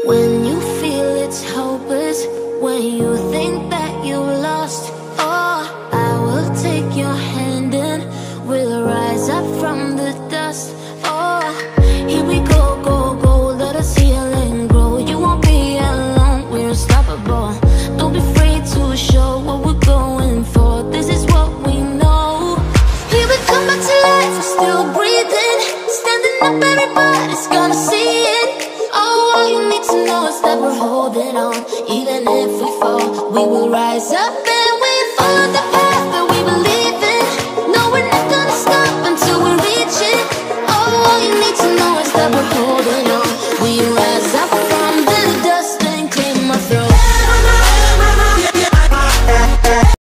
When you feel it's hopeless, when you think that you lost, oh, I will take your hand and we'll rise up from the dust. Oh, here we go, go, go, let us heal and grow. You won't be alone, we're unstoppable. Don't be afraid to show what we're going for. This is what we know. Here we come back to life, we're still breathing. Standing up, everybody's gonna see it. Oh, all you need to know is that we're holding on. Even if we fall, we will rise up.